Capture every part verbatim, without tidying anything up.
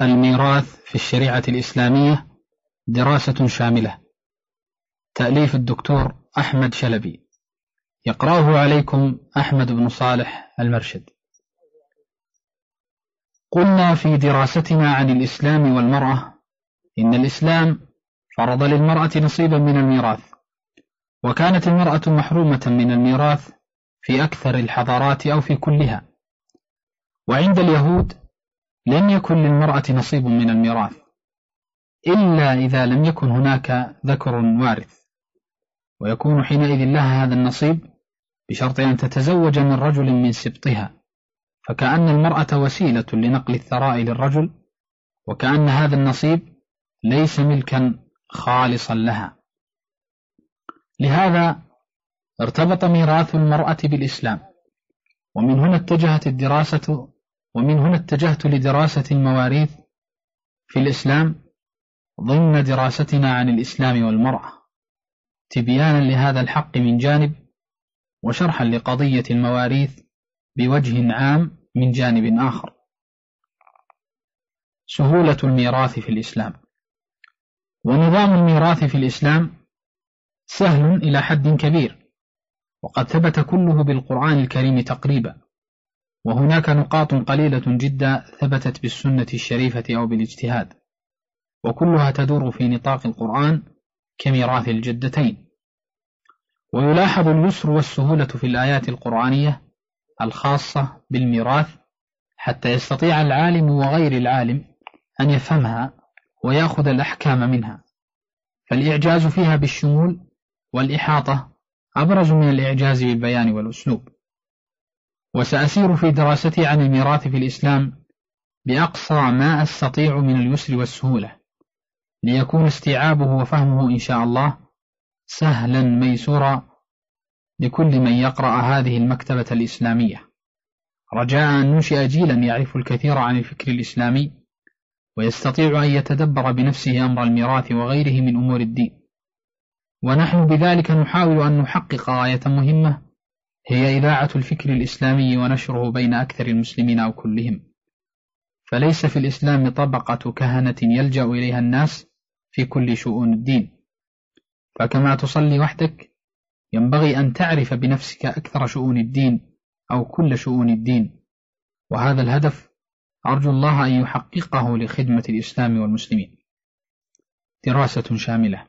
الميراث في الشريعة الإسلامية دراسة شاملة، تأليف الدكتور أحمد شلبي، يقرأه عليكم أحمد بن صالح المرشد. قلنا في دراستنا عن الإسلام والمرأة إن الإسلام فرض للمرأة نصيبا من الميراث، وكانت المرأة محرومة من الميراث في أكثر الحضارات أو في كلها، وعند اليهود لم يكن للمرأة نصيب من الميراث إلا إذا لم يكن هناك ذكر وارث، ويكون حينئذ لها هذا النصيب بشرط أن تتزوج من رجل من سبطها، فكأن المرأة وسيلة لنقل الثراء للرجل، وكأن هذا النصيب ليس ملكا خالصا لها. لهذا ارتبط ميراث المرأة بالإسلام، ومن هنا اتجهت الدراسة ومن هنا اتجهت لدراسة المواريث في الإسلام ضمن دراستنا عن الإسلام والمرأة، تبيانا لهذا الحق من جانب، وشرحا لقضية المواريث بوجه عام من جانب آخر. سهولة الميراث في الإسلام. ونظام الميراث في الإسلام سهل إلى حد كبير، وقد ثبت كله بالقرآن الكريم تقريبا، وهناك نقاط قليلة جدا ثبتت بالسنة الشريفة أو بالاجتهاد، وكلها تدور في نطاق القرآن كميراث الجدتين. ويلاحظ اليسر والسهولة في الآيات القرآنية الخاصة بالميراث، حتى يستطيع العالم وغير العالم أن يفهمها ويأخذ الأحكام منها، فالإعجاز فيها بالشمول والإحاطة أبرز من الإعجاز بالبيان والأسلوب. وسأسير في دراستي عن الميراث في الإسلام بأقصى ما أستطيع من اليسر والسهولة، ليكون استيعابه وفهمه إن شاء الله سهلا ميسورا لكل من يقرأ هذه المكتبة الإسلامية، رجاء أن ننشئ جيلا يعرف الكثير عن الفكر الإسلامي، ويستطيع أن يتدبر بنفسه أمر الميراث وغيره من أمور الدين. ونحن بذلك نحاول أن نحقق غاية مهمة، هي إذاعة الفكر الإسلامي ونشره بين أكثر المسلمين أو كلهم. فليس في الإسلام طبقة كهنة يلجأ إليها الناس في كل شؤون الدين، فكما تصلي وحدك ينبغي أن تعرف بنفسك أكثر شؤون الدين أو كل شؤون الدين، وهذا الهدف أرجو الله أن يحققه لخدمة الإسلام والمسلمين. دراسة شاملة.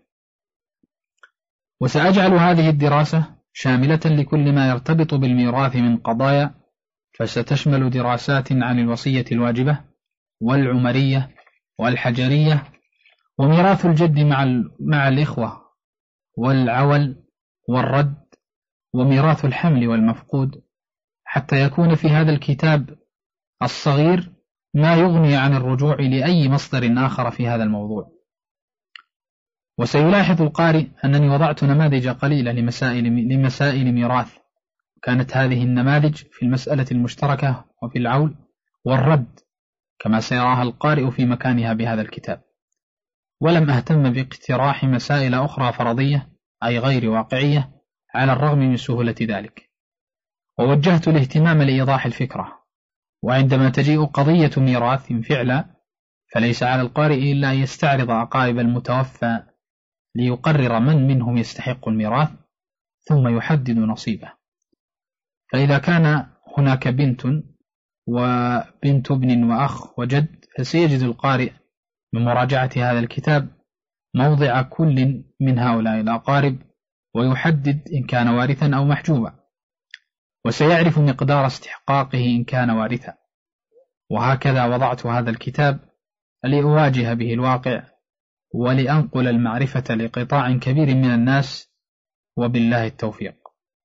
وسأجعل هذه الدراسة شاملة لكل ما يرتبط بالميراث من قضايا، فستشمل دراسات عن الوصية الواجبة والعمرية والحجرية وميراث الجد مع, مع الإخوة والعول والرد وميراث الحمل والمفقود، حتى يكون في هذا الكتاب الصغير ما يغني عن الرجوع لأي مصدر آخر في هذا الموضوع. وسيلاحظ القارئ أنني وضعت نماذج قليلة لمسائل, لمسائل ميراث، كانت هذه النماذج في المسألة المشتركة وفي العول والرد كما سيراها القارئ في مكانها بهذا الكتاب، ولم أهتم باقتراح مسائل أخرى فرضية أي غير واقعية على الرغم من سهولة ذلك، ووجهت الاهتمام لإيضاح الفكرة. وعندما تجيء قضية ميراث فعلا فليس على القارئ إلا أن يستعرض أقارب المتوفى ليقرر من منهم يستحق الميراث، ثم يحدد نصيبه. فإذا كان هناك بنت وبنت ابن وأخ وجد، فسيجد القارئ من مراجعة هذا الكتاب موضع كل من هؤلاء الأقارب، ويحدد إن كان وارثا أو محجوبا، وسيعرف مقدار استحقاقه إن كان وارثا. وهكذا وضعت هذا الكتاب لأواجه به الواقع ولأنقل المعرفة لقطاع كبير من الناس، وبالله التوفيق.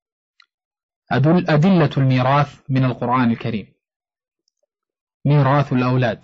أدلة الميراث من القرآن الكريم. ميراث الأولاد.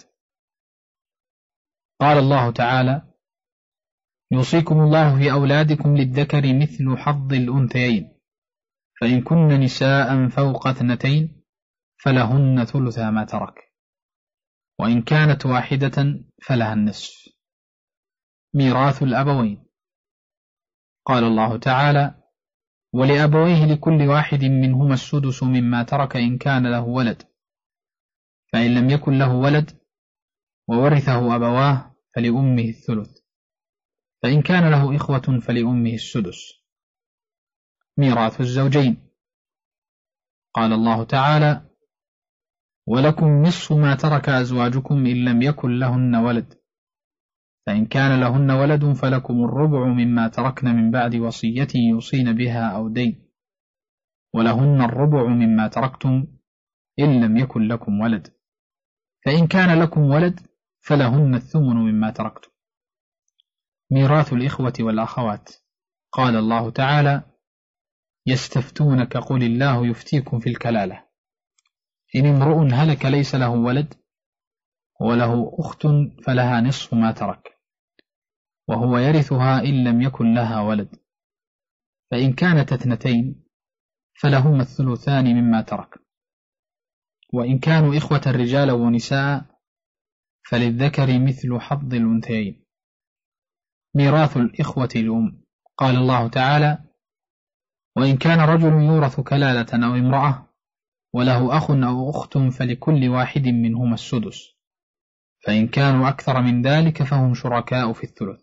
قال الله تعالى: يوصيكم الله في أولادكم للذكر مثل حظ الأنثيين، فإن كن نساء فوق اثنتين فلهن ثلثا ما ترك، وإن كانت واحدة فلها النصف. ميراث الأبوين. قال الله تعالى: ولأبويه لكل واحد منهما السدس مما ترك إن كان له ولد، فإن لم يكن له ولد وورثه أبواه فلأمه الثلث، فإن كان له إخوة فلأمه السدس. ميراث الزوجين، قال الله تعالى: ولكم نصف ما ترك أزواجكم إن لم يكن لهن ولد، فإن كان لهن ولد فلكم الربع مما تركن من بعد وصية يوصين بها أو دين، ولهن الربع مما تركتم إن لم يكن لكم ولد، فإن كان لكم ولد فلهن الثمن مما تركتم. ميراث الإخوة والأخوات، قال الله تعالى: يستفتونك قل الله يفتيكم في الكلالة، إن امرؤ هلك ليس له ولد وله أخت فلها نصف ما ترك، وهو يرثها إن لم يكن لها ولد، فإن كانت اثنتين فلهما الثلثان مما ترك، وإن كانوا إخوة رجالا ونساء فللذكر مثل حظ الأنثيين. ميراث الإخوة الأم، قال الله تعالى: وإن كان رجل يورث كلالة أو امرأة وله أخ أو أخت فلكل واحد منهما السدس، فإن كانوا أكثر من ذلك فهم شركاء في الثلث.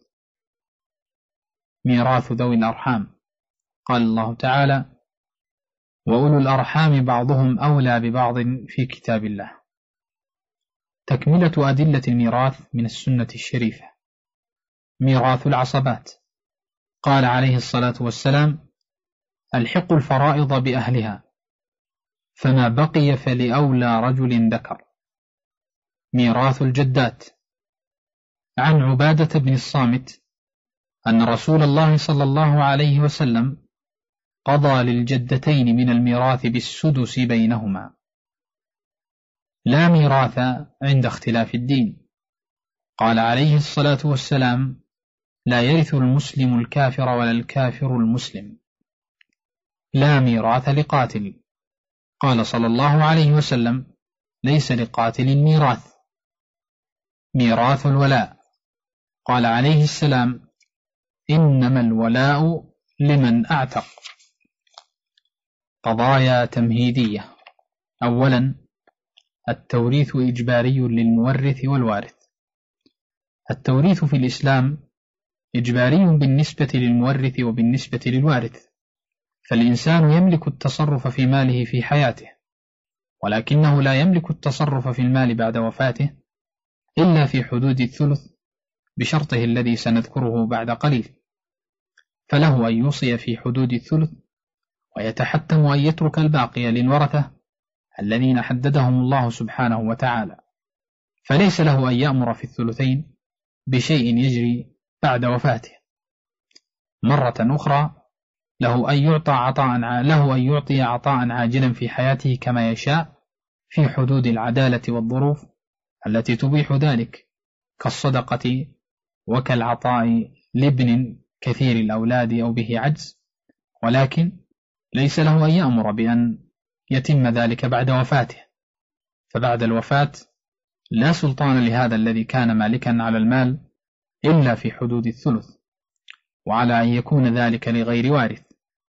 ميراث ذوي الأرحام، قال الله تعالى: وأولو الأرحام بعضهم أولى ببعض في كتاب الله. تكملة أدلة الميراث من السنة الشريفة. ميراث العصبات، قال عليه الصلاة والسلام: الحق الفرائض بأهلها، فما بقي فلأولى رجل ذكر. ميراث الجدات، عن عبادة بن الصامت أن رسول الله صلى الله عليه وسلم قضى للجدتين من الميراث بالسدس بينهما. لا ميراث عند اختلاف الدين، قال عليه الصلاة والسلام: لا يرث المسلم الكافر ولا الكافر المسلم. لا ميراث لقاتل، قال صلى الله عليه وسلم: ليس لقاتل ميراث. ميراث الولاء، قال عليه السلام: إنما الولاء لمن أعتق. قضايا تمهيدية. أولا، التوريث إجباري للمورث والوارث. التوريث في الإسلام إجباري بالنسبة للمورث وبالنسبة للوارث، فالإنسان يملك التصرف في ماله في حياته، ولكنه لا يملك التصرف في المال بعد وفاته إلا في حدود الثلث بشرطه الذي سنذكره بعد قليل، فله أن يوصي في حدود الثلث، ويتحتم أن يترك الباقي للورثة الذين حددهم الله سبحانه وتعالى، فليس له أن يأمر في الثلثين بشيء يجري بعد وفاته. مرة أخرى له أن يعطى عطاء له أن يعطي عطاء عاجلا في حياته كما يشاء في حدود العدالة والظروف التي تبيح ذلك، كالصدقة وكالعطاء لابن كثير الأولاد أو به عجز، ولكن ليس له أن يأمر بأن يتم ذلك بعد وفاته، فبعد الوفاة لا سلطان لهذا الذي كان مالكا على المال إلا في حدود الثلث، وعلى أن يكون ذلك لغير وارث.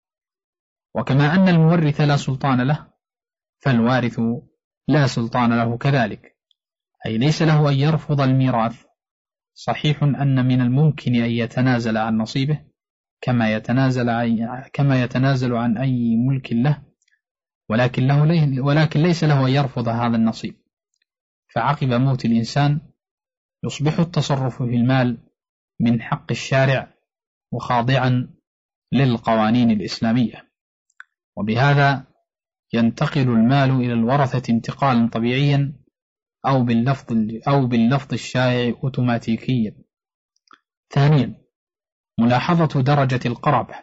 وكما أن المورث لا سلطان له، فالوارث لا سلطان له كذلك، أي ليس له أن يرفض الميراث. صحيح أن من الممكن أن يتنازل عن نصيبه كما يتنازل عن, كما يتنازل عن أي ملك له، ولكن, له ولكن ليس له أن يرفض هذا النصيب، فعقب موت الإنسان يصبح التصرف في المال من حق الشارع وخاضعا للقوانين الإسلامية، وبهذا ينتقل المال إلى الورثة انتقالا طبيعيا أو باللفظ, أو باللفظ الشائع أوتوماتيكيا. ثانيا، ملاحظة درجة القرابة.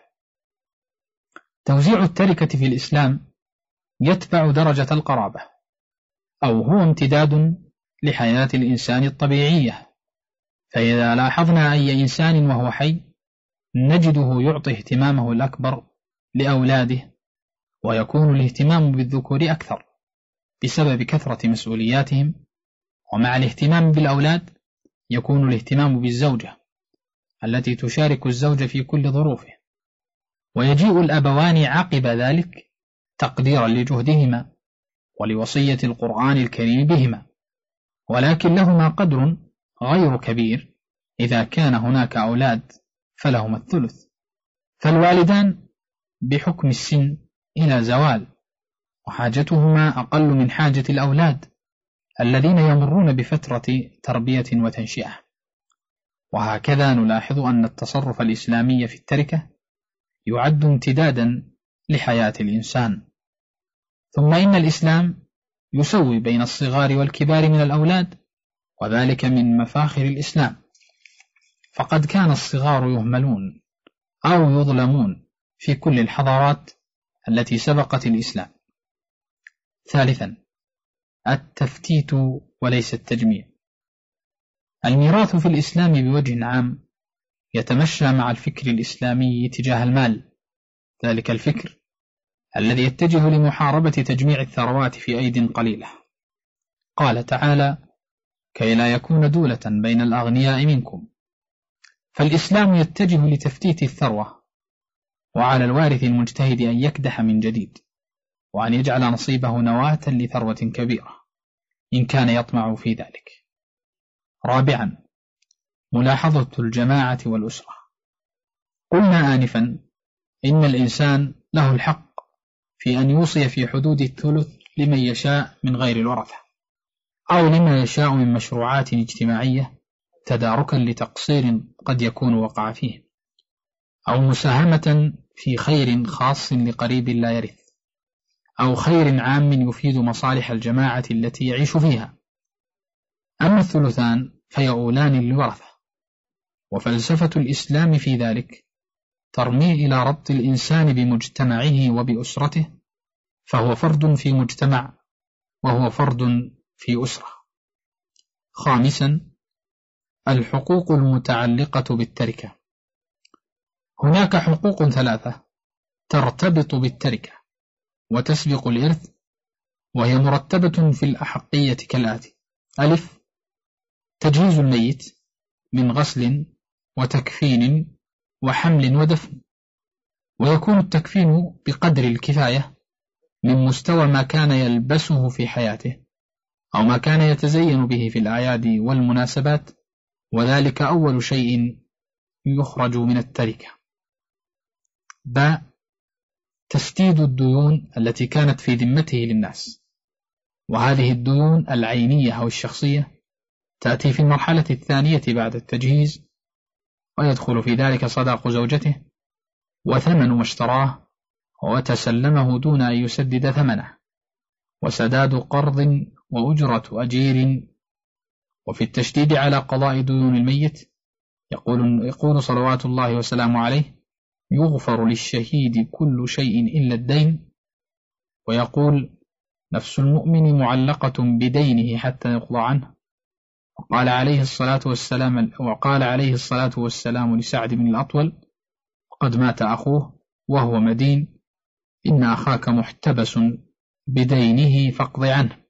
توزيع التركة في الإسلام يتبع درجة القرابة، أو هو امتداد لحياة الإنسان الطبيعية، فإذا لاحظنا أي إنسان وهو حي نجده يعطي اهتمامه الأكبر لأولاده، ويكون الاهتمام بالذكور أكثر بسبب كثرة مسؤولياتهم، ومع الاهتمام بالأولاد يكون الاهتمام بالزوجة التي تشارك الزوج في كل ظروفه، ويجيء الأبوان عقب ذلك تقديرا لجهدهما ولوصية القرآن الكريم بهما، ولكن لهما قدر غير كبير إذا كان هناك أولاد فلهما الثلث، فالوالدان بحكم السن إلى زوال، وحاجتهما أقل من حاجة الأولاد الذين يمرون بفترة تربية وتنشئة. وهكذا نلاحظ أن التصرف الإسلامي في التركة يعد امتدادا لحياة الإنسان. ثم إن الإسلام يسوي بين الصغار والكبار من الأولاد، وذلك من مفاخر الإسلام، فقد كان الصغار يهملون أو يظلمون في كل الحضارات التي سبقت الإسلام. ثالثا، التفتيت وليس التجميع. الميراث في الإسلام بوجه عام يتمشى مع الفكر الإسلامي تجاه المال، ذلك الفكر الذي يتجه لمحاربة تجميع الثروات في أيد قليلة. قال تعالى: كي لا يكون دولة بين الأغنياء منكم. فالإسلام يتجه لتفتيت الثروة، وعلى الوارث المجتهد أن يكدح من جديد، وأن يجعل نصيبه نواة لثروة كبيرة إن كان يطمع في ذلك. رابعا، ملاحظة الجماعة والأسرة. قلنا آنفا إن الإنسان له الحق في أن يوصي في حدود الثلث لمن يشاء من غير الورثة، أو لما يشاء من مشروعات اجتماعية تداركا لتقصير قد يكون وقع فيه، أو مساهمة في خير خاص لقريب لا يرث، أو خير عام يفيد مصالح الجماعة التي يعيش فيها. أما الثلثان فيؤولان للورثة، وفلسفة الإسلام في ذلك ترمي إلى ربط الإنسان بمجتمعه وبأسرته، فهو فرد في مجتمع وهو فرد في أسرة. خامسا، الحقوق المتعلقة بالتركة. هناك حقوق ثلاثة ترتبط بالتركة وتسبق الإرث، وهي مرتبة في الأحقية كالآتي: ألف، تجهيز الميت من غسل وتكفين وحمل ودفن، ويكون التكفين بقدر الكفاية من مستوى ما كان يلبسه في حياته أو ما كان يتزين به في الأعياد والمناسبات، وذلك أول شيء يخرج من التركة. باء، تسديد الديون التي كانت في ذمته للناس، وهذه الديون العينية أو الشخصية تأتي في المرحلة الثانية بعد التجهيز، ويدخل في ذلك صداق زوجته وثمن ما اشتراه وتسلمه دون أن يسدد ثمنه، وسداد قرض وأجرة أجير. وفي التشديد على قضاء ديون الميت يقول, يقول صلوات الله وسلامه عليه: يغفر للشهيد كل شيء إلا الدين. ويقول: نفس المؤمن معلقة بدينه حتى يقضى عنه. وقال عليه الصلاة والسلام وقال عليه الصلاة والسلام لسعد بن الأطول: وقد مات أخوه وهو مدين، إن أخاك محتبس بدينه فاقض عنه.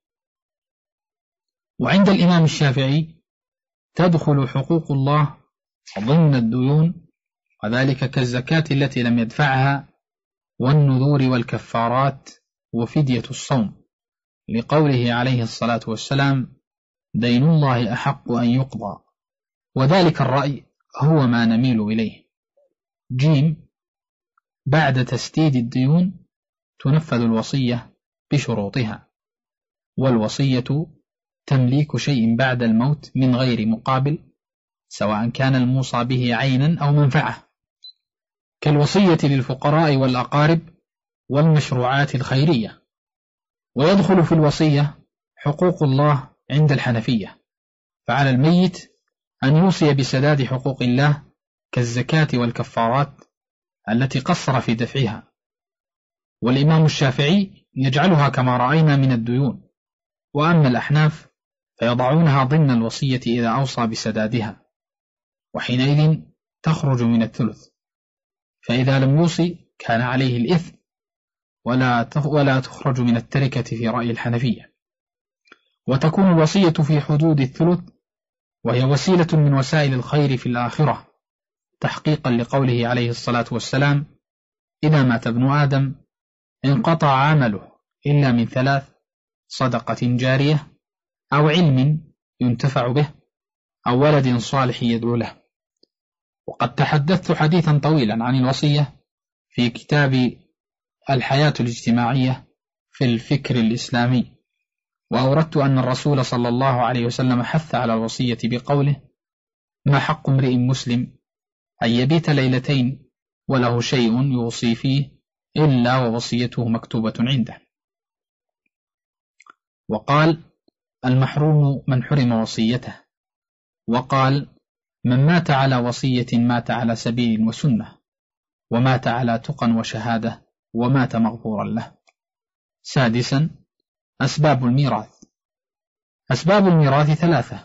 وعند الإمام الشافعي تدخل حقوق الله ضمن الديون، وذلك كالزكاة التي لم يدفعها، والنذور والكفارات، وفدية الصوم، لقوله عليه الصلاة والسلام: دين الله أحق أن يقضى. وذلك الرأي هو ما نميل إليه. جيم، بعد تسديد الديون تنفذ الوصية بشروطها، والوصية تمليك شيء بعد الموت من غير مقابل، سواء كان الموصى به عينا أو منفعة، كالوصية للفقراء والأقارب والمشروعات الخيرية. ويدخل في الوصية حقوق الله عند الحنفية، فعلى الميت أن يوصي بسداد حقوق الله كالزكاة والكفارات التي قصر في دفعها. والإمام الشافعي يجعلها كما رأينا من الديون، وأما الأحناف فيضعونها ضمن الوصية إذا أوصى بسدادها، وحينئذ تخرج من الثلث، فإذا لم يوصي كان عليه الإثم ولا ولا تخرج من التركة في رأي الحنفية. وتكون الوصية في حدود الثلث، وهي وسيلة من وسائل الخير في الآخرة، تحقيقا لقوله عليه الصلاة والسلام: إذا مات ابن آدم انقطع عمله إلا من ثلاث: صدقة جارية، أو علم ينتفع به أو ولد صالح يدعو له. وقد تحدثت حديثا طويلا عن الوصية في كتاب الحياة الاجتماعية في الفكر الإسلامي، وأوردت أن الرسول صلى الله عليه وسلم حث على الوصية بقوله: ما حق امرئ مسلم أن يبيت ليلتين وله شيء يوصي فيه إلا ووصيته مكتوبة عنده. وقال: المحروم من حرم وصيته. وقال: من مات على وصية مات على سبيل وسنة، ومات على تقى وشهادة، ومات مغفورا له. سادسا: أسباب الميراث. أسباب الميراث ثلاثة،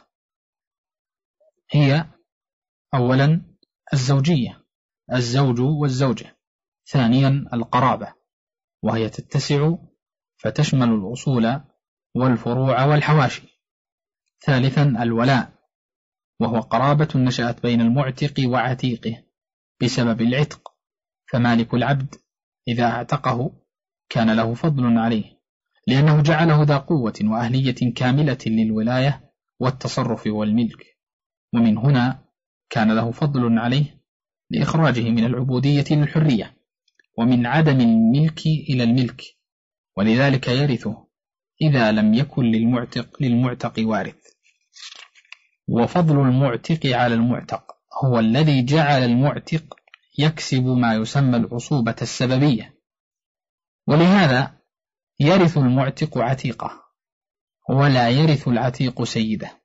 هي: أولا الزوجية، الزوج والزوجة. ثانيا القرابة، وهي تتسع فتشمل الأصول والفروع والحواشي. ثالثا الولاء، وهو قرابة نشأت بين المعتق وعتيقه بسبب العتق، فمالك العبد إذا اعتقه كان له فضل عليه، لأنه جعله ذا قوة وأهلية كاملة للولاية والتصرف والملك، ومن هنا كان له فضل عليه لإخراجه من العبودية للحرية، ومن عدم الملك إلى الملك، ولذلك يرثه إذا لم يكن للمعتق للمعتق وارث. وفضل المعتق على المعتق هو الذي جعل المعتق يكسب ما يسمى العصوبة السببية، ولهذا يرث المعتق عتيقه ولا يرث العتيق سيده.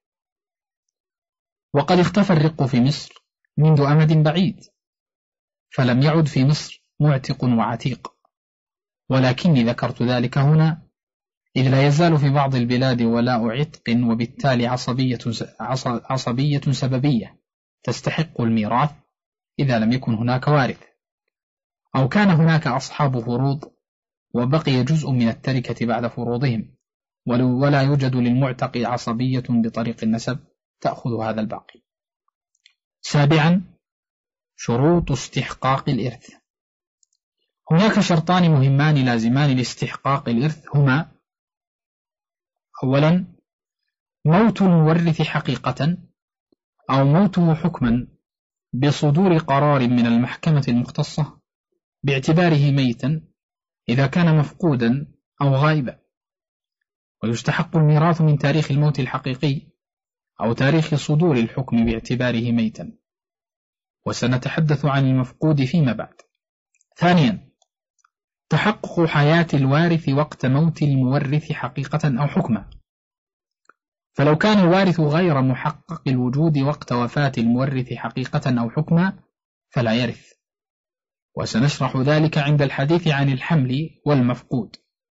وقد اختفى الرق في مصر منذ أمد بعيد، فلم يعد في مصر معتق وعتيق، ولكني ذكرت ذلك هنا إذ لا يزال في بعض البلاد ولاء عتق، وبالتالي عصبية, عصبية سببية تستحق الميراث إذا لم يكن هناك وارث، أو كان هناك أصحاب فروض وبقي جزء من التركة بعد فروضهم، ولا يوجد للمعتق عصبية بطريق النسب تأخذ هذا الباقي. سابعا شروط استحقاق الإرث. هناك شرطان مهمان لازمان لاستحقاق الإرث، هما: أولا موت المورث حقيقة أو موته حكما بصدور قرار من المحكمة المختصة باعتباره ميتا إذا كان مفقودا أو غائبا. ويستحق الميراث من تاريخ الموت الحقيقي أو تاريخ صدور الحكم باعتباره ميتا، وسنتحدث عن المفقود فيما بعد. ثانيا تحقق حياة الوارث وقت موت المورث حقيقة أو حكما، فلو كان الوارث غير محقق الوجود وقت وفاة المورث حقيقة أو حكما فلا يرث، وسنشرح ذلك عند الحديث عن الحمل والمفقود.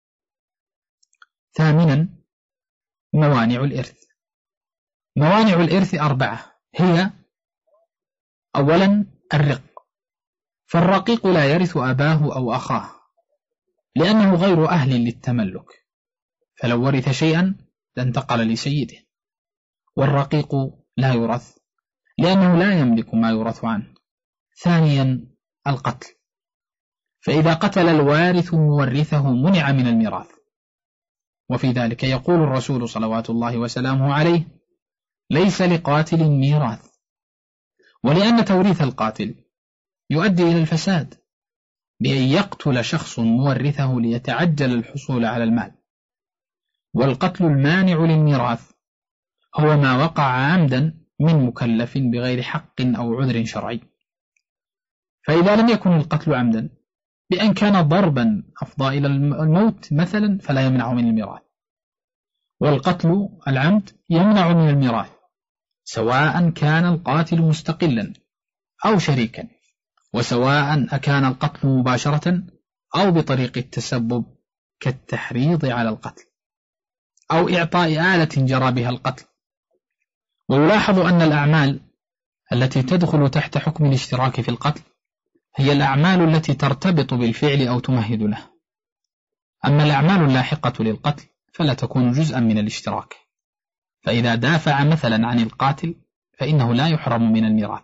ثامنا موانع الإرث. موانع الإرث أربعة، هي: أولا الرق، فالرقيق لا يرث أباه أو أخاه لأنه غير أهل للتملك، فلو ورث شيئا لانتقل لسيده. والرقيق لا يورث لأنه لا يملك ما يورث عنه. ثانيا القتل، فإذا قتل الوارث مورثه منع من الميراث، وفي ذلك يقول الرسول صلوات الله وسلامه عليه: ليس لقاتل ميراث، ولأن توريث القاتل يؤدي إلى الفساد بأن يقتل شخص مورثه ليتعجل الحصول على المال. والقتل المانع للميراث هو ما وقع عمدا من مكلف بغير حق أو عذر شرعي، فإذا لم يكن القتل عمدا بأن كان ضربا أفضى إلى الموت مثلا فلا يمنع من الميراث. والقتل العمد يمنع من الميراث سواء كان القاتل مستقلا أو شريكا، وسواء أكان القتل مباشرة أو بطريق التسبب كالتحريض على القتل أو إعطاء آلة جرى بها القتل. ويلاحظ أن الأعمال التي تدخل تحت حكم الاشتراك في القتل هي الأعمال التي ترتبط بالفعل أو تمهد له، أما الأعمال اللاحقة للقتل فلا تكون جزءا من الاشتراك، فإذا دافع مثلا عن القاتل فإنه لا يحرم من الميراث.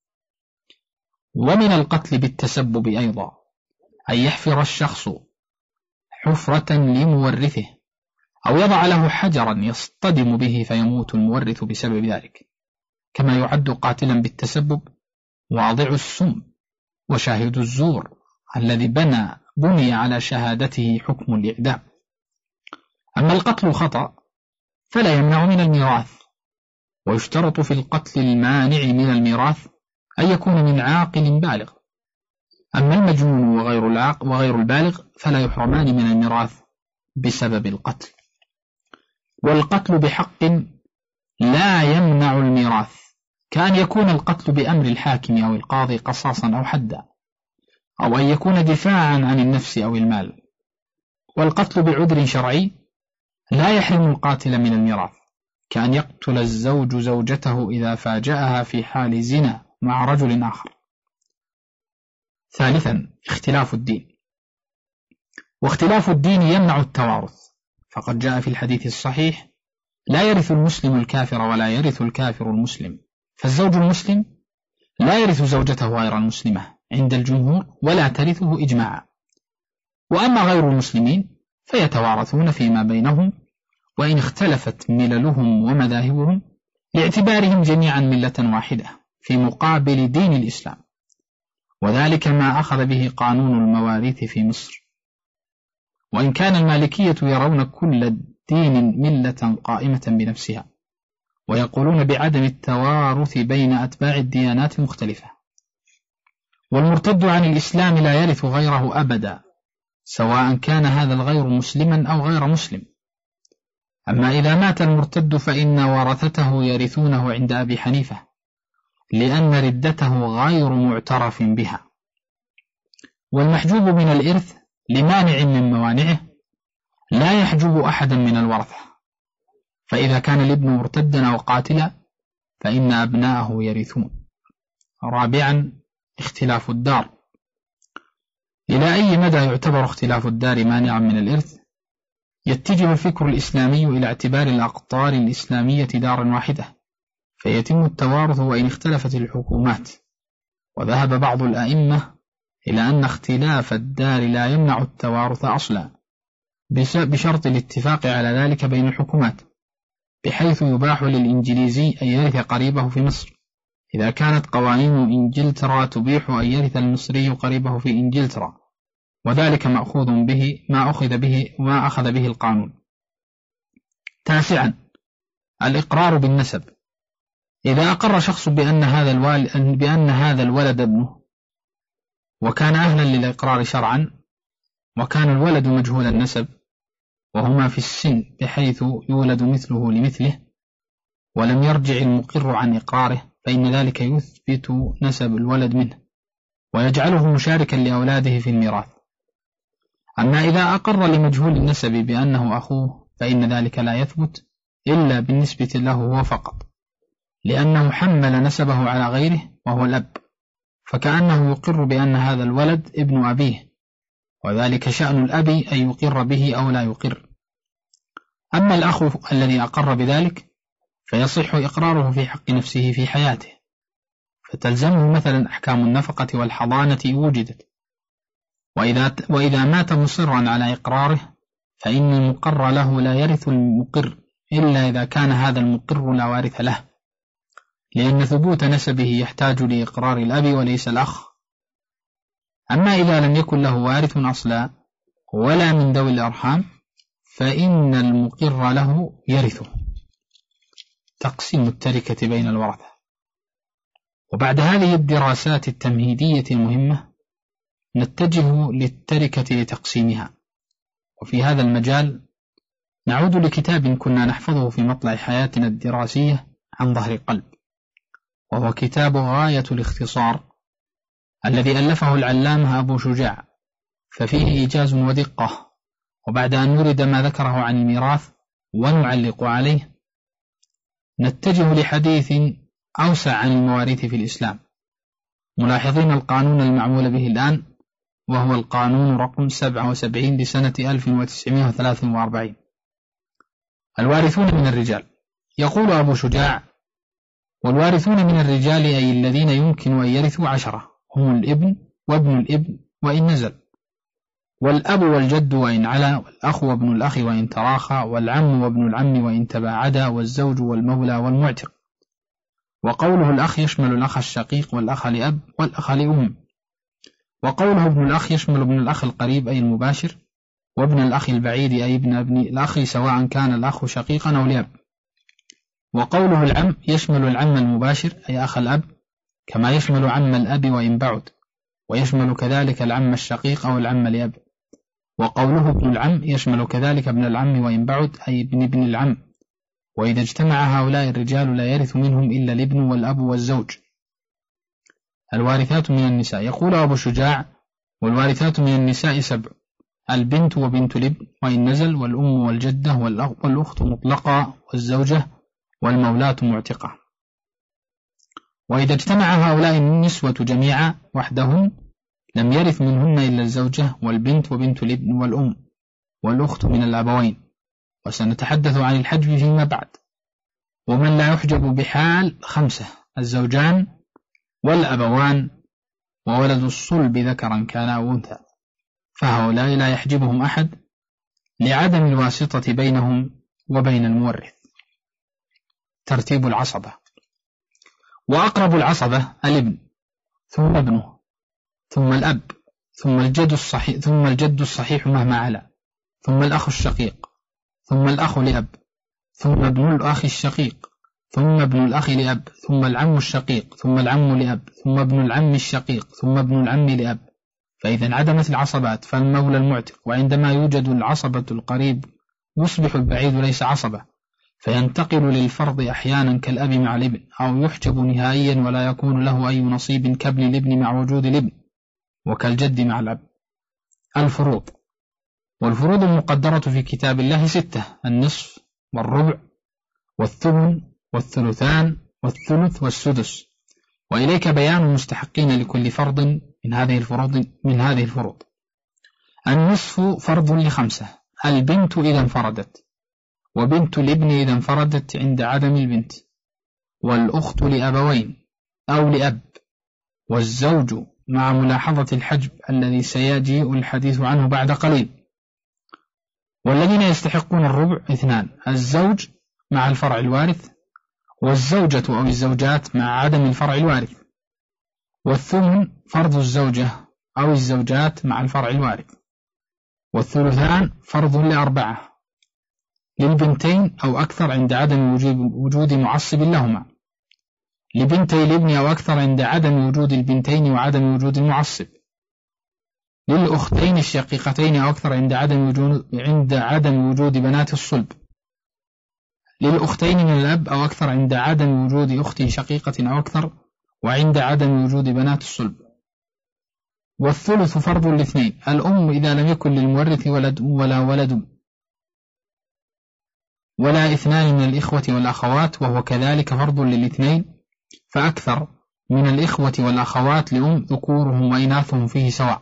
ومن القتل بالتسبب أيضا أن يحفر الشخص حفرة لمورثه أو يضع له حجرا يصطدم به فيموت المورث بسبب ذلك، كما يعد قاتلا بالتسبب واضع السم وشاهد الزور الذي بنى بني على شهادته حكم الإعدام. أما القتل خطأ فلا يمنع من الميراث، ويشترط في القتل المانع من الميراث أن يكون من عاقل بالغ. أما المجنون وغير العاقل وغير البالغ فلا يحرمان من الميراث بسبب القتل. والقتل بحق لا يمنع الميراث، كأن يكون القتل بأمر الحاكم أو القاضي قصاصا أو حدا، أو أن يكون دفاعا عن النفس أو المال. والقتل بعذر شرعي لا يحرم القاتل من الميراث، كأن يقتل الزوج زوجته إذا فاجأها في حال زنا مع رجل آخر. ثالثا، اختلاف الدين. واختلاف الدين يمنع التوارث، فقد جاء في الحديث الصحيح: لا يرث المسلم الكافر ولا يرث الكافر المسلم. فالزوج المسلم لا يرث زوجته غير المسلمة عند الجمهور ولا ترثه إجماعا. وأما غير المسلمين فيتوارثون فيما بينهم وإن اختلفت مللهم ومذاهبهم، لاعتبارهم جميعا ملة واحدة في مقابل دين الإسلام. وذلك ما أخذ به قانون المواريث في مصر. وإن كان المالكية يرون كل دين ملة قائمة بنفسها، ويقولون بعدم التوارث بين أتباع الديانات المختلفة. والمرتد عن الإسلام لا يرث غيره أبدا، سواء كان هذا الغير مسلما أو غير مسلم. أما إذا مات المرتد فإن ورثته يرثونه عند أبي حنيفة، لأن ردته غير معترف بها. والمحجوب من الإرث لمانع من موانعه لا يحجب أحدا من الورثة، فإذا كان الابن مرتدا أو قاتلا فإن أبناءه يرثون. رابعا، اختلاف الدار. إلى أي مدى يعتبر اختلاف الدار مانعا من الإرث؟ يتجه الفكر الإسلامي إلى اعتبار الأقطار الإسلامية دارا واحدة، فيتم التوارث وإن اختلفت الحكومات. وذهب بعض الأئمة إلى أن اختلاف الدار لا يمنع التوارث أصلا، بشرط الاتفاق على ذلك بين الحكومات، بحيث يباح للإنجليزي أن يرث قريبه في مصر إذا كانت قوانين إنجلترا تبيح أن يرث المصري قريبه في إنجلترا، وذلك مأخوذ به ما أخذ به وما أخذ به القانون. تاسعا، الإقرار بالنسب. إذا أقر شخص بأن هذا الوالد بأن هذا الولد ابنه، وكان أهلا للإقرار شرعا، وكان الولد مجهول النسب وهما في السن بحيث يولد مثله لمثله، ولم يرجع المقر عن إقراره، فإن ذلك يثبت نسب الولد منه ويجعله مشاركا لأولاده في الميراث. أما إذا أقر لمجهول النسب بأنه أخوه فإن ذلك لا يثبت إلا بالنسبة له هو فقط، لأنه حمل نسبه على غيره وهو الأب، فكأنه يقر بأن هذا الولد ابن أبيه، وذلك شأن الأب أن يقر به أو لا يقر. أما الأخ الذي أقر بذلك فيصح إقراره في حق نفسه في حياته، فتلزمه مثلا أحكام النفقة والحضانة وجدت. وإذا, وإذا مات مصرا على إقراره فإن المقر له لا يرث المقر إلا إذا كان هذا المقر لا وارث له، لأن ثبوت نسبه يحتاج لإقرار الأب وليس الأخ. أما إذا لم يكن له وارث أصلا ولا من ذوي الأرحام فإن المقر له يرثه. تقسيم التركة بين الورثة. وبعد هذه الدراسات التمهيدية المهمة نتجه للتركة لتقسيمها. وفي هذا المجال نعود لكتاب كنا نحفظه في مطلع حياتنا الدراسية عن ظهر قلب، وهو كتاب غاية الاختصار الذي ألفه العلامة أبو شجاع، ففيه إيجاز ودقة. وبعد أن نرد ما ذكره عن الميراث ونعلق عليه نتجه لحديث أوسع عن المواريث في الإسلام، ملاحظين القانون المعمول به الآن، وهو القانون رقم سبعة وسبعين لسنة ألف وتسعمائة وثلاثة وأربعين. الوارثون من الرجال. يقول أبو شجاع: والوارثون من الرجال أي الذين يمكن أن يرثوا عشرة، هم الابن وابن الابن وإن نزل، والأب والجد وإن علا، والأخ وابن الأخ وإن تراخى، والعم وابن العم وإن تباعدا، والزوج والمولى والمعتق. وقوله الأخ يشمل الأخ الشقيق والأخ لأب والأخ لأم. وقوله ابن الأخ يشمل ابن الأخ القريب أي المباشر، وابن الأخ البعيد أي ابن ابن الأخ سواء كان الأخ شقيقا أو لأب. وقوله العم يشمل العم المباشر أي أخ الأب، كما يشمل عم الأب وإن بعد، ويشمل كذلك العم الشقيق أو العم لأب. وقوله ابن العم يشمل كذلك ابن العم وإن بعد أي ابن ابن العم. وإذا اجتمع هؤلاء الرجال لا يرث منهم إلا الابن والأب والزوج. الوارثات من النساء. يقول أبو شجاع: والوارثات من النساء سبع: البنت وبنت الابن وإن نزل، والأم والجدة والأخت مطلقة، والزوجة والمولاة معتقة. وإذا اجتمع هؤلاء النسوة جميعا وحدهن لم يرث منهن إلا الزوجة والبنت وبنت الابن والأم والأخت من الأبوين. وسنتحدث عن الحجب فيما بعد. ومن لا يحجب بحال خمسة: الزوجان والأبوان وولد الصلب ذكرا كان أو أنثى، فهؤلاء لا يحجبهم أحد لعدم الواسطة بينهم وبين المورث. ترتيب العصبة. وأقرب العصبة الابن، ثم ابنه، ثم الأب، ثم الجد الصحيح ثم الجد الصحيح مهما علا، ثم الأخ الشقيق، ثم الأخ لأب، ثم ابن الأخ الشقيق، ثم ابن الأخ لأب، ثم العم الشقيق، ثم العم لأب، ثم ابن العم الشقيق، ثم ابن العم لأب. فإذا انعدمت العصبات فالمولى المعتق. وعندما يوجد العصبة القريب يصبح البعيد ليس عصبة، فينتقل للفرض أحيانا كالأب مع الابن، أو يحجب نهائيا ولا يكون له أي نصيب كابن الابن مع وجود الابن، وكالجد مع الأب. الفروض. والفروض المقدرة في كتاب الله ستة: النصف والربع والثمن والثلثان والثلث والسدس. وإليك بيان المستحقين لكل فرض من هذه الفروض من هذه الفروض. النصف فرض لخمسة: البنت إذا انفردت، وبنت الابن إذا انفردت عند عدم البنت، والأخت لأبوين أو لأب، والزوج مع ملاحظة الحجب الذي سيجيء الحديث عنه بعد قليل. والذين يستحقون الربع اثنان: الزوج مع الفرع الوارث، والزوجة أو الزوجات مع عدم الفرع الوارث. والثمن فرض الزوجة أو الزوجات مع الفرع الوارث. والثلثان فرض لأربعة: للبنتين أو أكثر عند عدم وجود معصب لهما، لبنتي الابن أو أكثر عند عدم وجود البنتين وعدم وجود المعصب، للأختين الشقيقتين أو أكثر عند عدم وجود عند عدم وجود بنات الصلب، للأختين من الأب أو أكثر عند عدم وجود أخت شقيقة أو أكثر وعند عدم وجود بنات الصلب. والثلث فرض الاثنين: الأم إذا لم يكن للمورث ولد ولا ولد ولا اثنان من الإخوة والأخوات، وهو كذلك فرض للاثنين، فأكثر من الإخوة والأخوات لأم ذكورهم وإناثهم فيه سواء.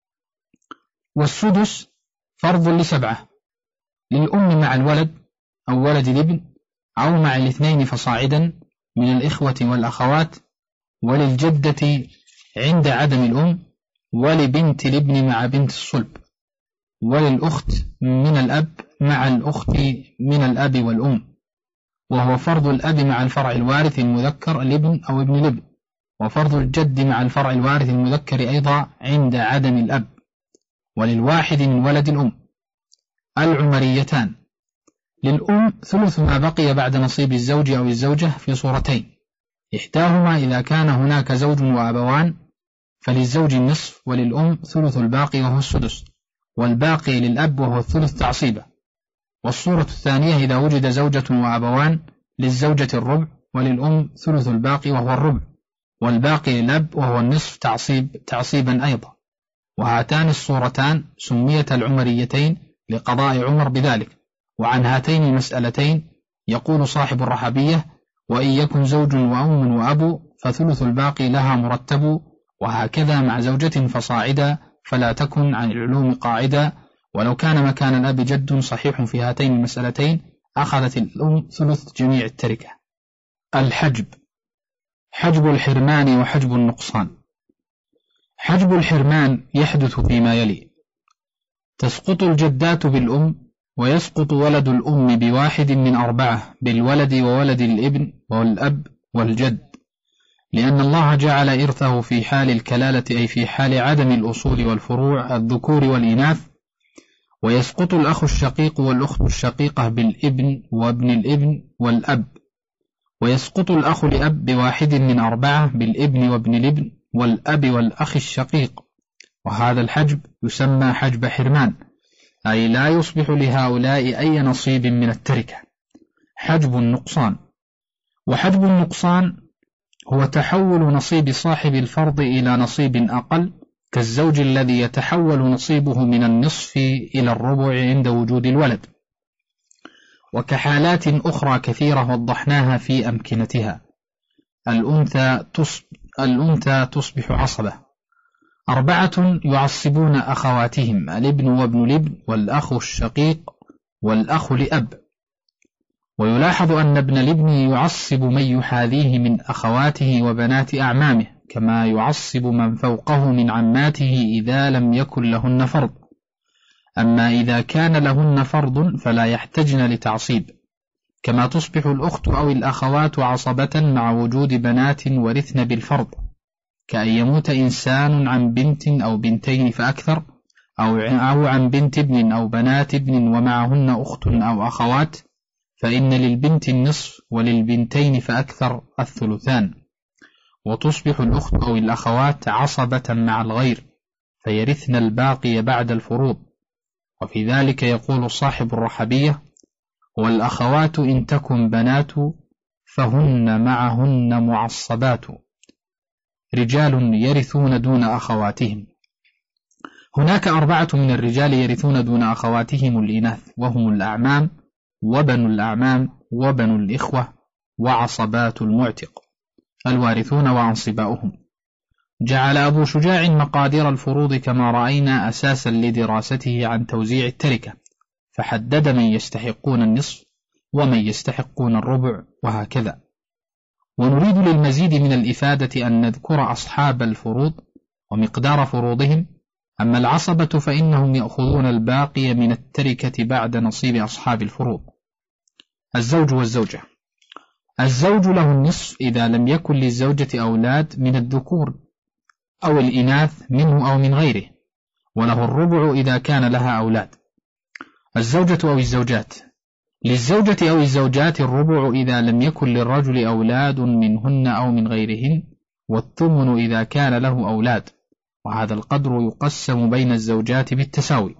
والسدس فرض لسبعة: للأم مع الولد أو ولد الابن أو مع الاثنين فصاعدا من الإخوة والأخوات، وللجدة عند عدم الأم، ولبنت الابن مع بنت الصلب، وللأخت من الأب مع الأخت من الأب والأم، وهو فرض الأب مع الفرع الوارث المذكر الابن أو ابن الابن، وفرض الجد مع الفرع الوارث المذكر أيضا عند عدم الأب. وللواحد من ولد الأم. العمريتان: للأم ثلث ما بقي بعد نصيب الزوج أو الزوجة في صورتين: إحداهما إذا كان هناك زوج وأبوان فللزوج النصف، وللأم ثلث الباقي وهو السدس، والباقي للأب وهو الثلث تعصيبا. والصورة الثانية إذا وجد زوجة وأبوان للزوجة الربع، وللأم ثلث الباقي وهو الربع، والباقي للأب وهو النصف تعصيب تعصيبا أيضا. وهاتان الصورتان سميتا العمريتين لقضاء عمر بذلك. وعن هاتين المسألتين يقول صاحب الرحبية: وإن يكن زوج وأم وأب فثلث الباقي لها مرتب، وهكذا مع زوجة فصاعدا فلا تكن عن العلوم قاعدا. ولو كان مكان الأب جد صحيح في هاتين المسألتين أخذت الأم ثلث جميع التركة. الحجب. حجب الحرمان وحجب النقصان. حجب الحرمان يحدث فيما يلي: تسقط الجدات بالأم، ويسقط ولد الأم بواحد من أربعة بالولد وولد الابن والأب والجد، لأن الله جعل إرثه في حال الكلالة أي في حال عدم الأصول والفروع الذكور والإناث. ويسقط الأخ الشقيق والأخت الشقيقة بالابن وابن الابن والأب. ويسقط الأخ لأب بواحد من أربعة بالابن وابن الابن والأب والأخ الشقيق، وهذا الحجب يسمى حجب حرمان، أي لا يصبح لهؤلاء أي نصيب من التركة. حجب النقصان. وحجب النقصان هو تحول نصيب صاحب الفرض إلى نصيب أقل، كالزوج الذي يتحول نصيبه من النصف إلى الربع عند وجود الولد، وكحالات أخرى كثيرة وضحناها في أمكنتها. الأنثى تصبح, الأنثى تصبح عصبة. أربعة يعصبون أخواتهم: الابن وابن الابن والأخ الشقيق والأخ لأب. ويلاحظ أن ابن الابن يعصب من يحاذيه من أخواته وبنات أعمامه، كما يعصب من فوقه من عماته إذا لم يكن لهن فرض. أما إذا كان لهن فرض فلا يحتجن لتعصيب، كما تصبح الأخت أو الأخوات عصبة مع وجود بنات ورثن بالفرض، كأن يموت إنسان عن بنت أو بنتين فأكثر، أو عن بنت ابن أو بنات ابن ومعهن أخت أو أخوات، فإن للبنت النصف وللبنتين فأكثر الثلثان. وتصبح الأخت أو الأخوات عصبة مع الغير، فيرثن الباقي بعد الفروض. وفي ذلك يقول صاحب الرحبية: والأخوات إن تكن بنات فهن معهن معصبات، رجال يرثون دون أخواتهم. هناك أربعة من الرجال يرثون دون أخواتهم الإناث، وهم الأعمام وبنو الأعمام وبنو الإخوة وعصبات المعتق، الوارثون وأنصباؤهم. جعل أبو شجاع مقادير الفروض كما رأينا أساسا لدراسته عن توزيع التركة، فحدد من يستحقون النصف ومن يستحقون الربع وهكذا. ونريد للمزيد من الإفادة أن نذكر أصحاب الفروض ومقدار فروضهم. أما العصبة فإنهم يأخذون الباقي من التركة بعد نصيب أصحاب الفروض. الزوج والزوجة. الزوج له النصف إذا لم يكن للزوجة أولاد من الذكور أو الإناث منه أو من غيره، وله الربع إذا كان لها أولاد. الزوجة أو الزوجات. للزوجة أو الزوجات الربع إذا لم يكن للرجل أولاد منهن أو من غيرهن، والثمن إذا كان له أولاد، وهذا القدر يقسم بين الزوجات بالتساوي.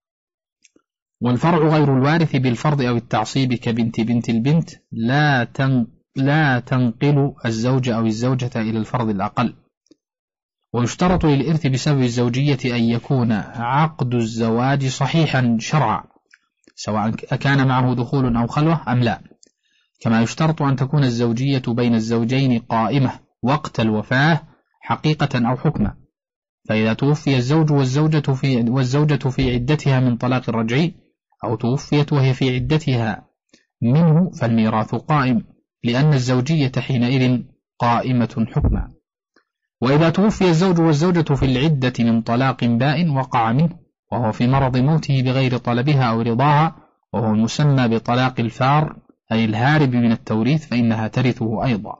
والفرع غير الوارث بالفرض أو التعصيب كبنت بنت البنت لا لا تنقل الزوج أو الزوجة إلى الفرض الأقل. ويشترط للإرث بسبب الزوجية أن يكون عقد الزواج صحيحا شرعا، سواء كان معه دخول أو خلوة أم لا، كما يشترط أن تكون الزوجية بين الزوجين قائمة وقت الوفاة حقيقة أو حكما. فإذا توفي الزوج والزوجة في, والزوجة في عدتها من طلاق رجعي، أو توفيت وهي في عدتها منه، فالميراث قائم، لأن الزوجية حينئذ قائمة حكما. وإذا توفي الزوج والزوجة في العدة من طلاق بائن وقع منه وهو في مرض موته بغير طلبها أو رضاها، وهو المسمى بطلاق الفار أي الهارب من التوريث، فإنها ترثه أيضا.